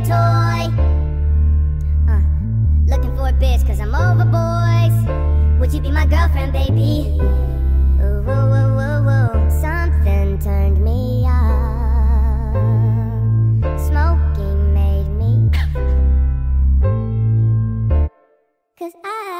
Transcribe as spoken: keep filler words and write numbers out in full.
toy. uh, Looking for a bitch cause I'm over boys. Would you be my girlfriend, baby? Ooh, woo, woo, woo, woo. Something turned me off. Smoking made me cause I